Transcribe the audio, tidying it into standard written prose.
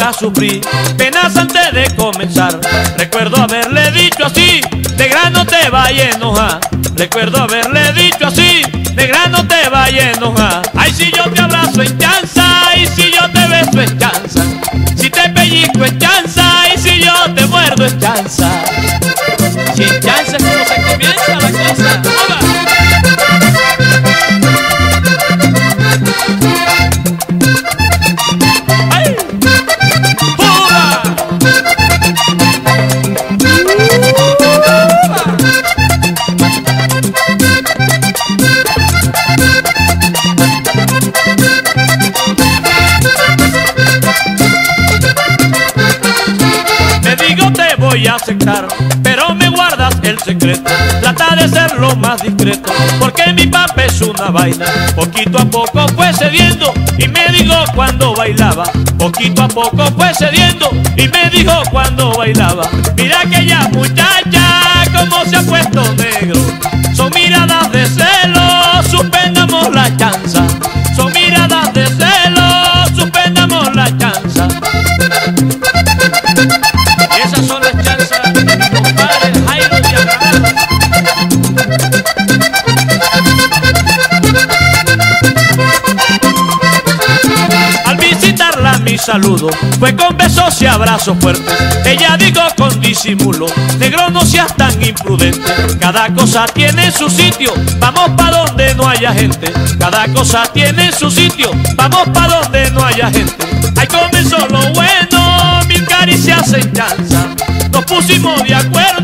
horas sufrí, penas antes de comenzar. Recuerdo haberle dicho así: negra, no te vayas a enojar. Recuerdo haberle dicho así: negra, no te vayas a enojar. Ay, si yo te abrazo en chanza, y si yo te beso en chanza, si te pellizco en chanza, y si yo te muerdo en chanza. Si en chanza es como se comienza la cosa. ¡Hola! ¡Ay! ¡Hola! Me digo te voy a aceptar, pero me guardas el secreto. Trata de ser lo más discreto, porque mi papá es una vaina. Poquito a poco fue cediendo y me dijo cuando bailaba. Poquito a poco fue cediendo y me dijo cuando bailaba. Mira aquella muchacha como se ha puesto negro. Son miradas de celo, suspendamos la chanza. Son miradas de celo, suspendamos la chanza. Esas son las chanzas de mi compadre Jairo y Abraham. Al visitarla mi saludo fue con besos y abrazos fuertes. Ella dijo con disimulo: negro, no seas tan imprudente. Cada cosa tiene su sitio, vamos pa' donde no haya gente. Cada cosa tiene su sitio, vamos pa' donde no haya gente. Ahí comenzó lo bueno, mil caricias en chanza. Nos pusimos de acuerdo